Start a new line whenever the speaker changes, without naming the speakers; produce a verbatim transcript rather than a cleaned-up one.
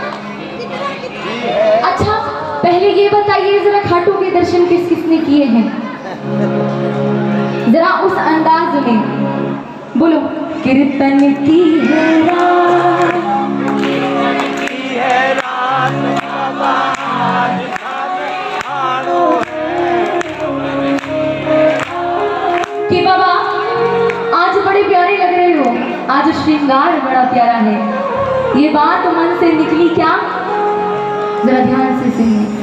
अच्छा पहले ये बताइए जरा खाटू के दर्शन किस किसने किए हैं, जरा उस अंदाज में बोलो। कीर्तन की है रात, कि बाबा आज बड़े प्यारे लग रहे हो, आज श्रृंगार बड़ा प्यारा है, ये बात मन से निकली क्या, जरा ध्यान से सुनिए।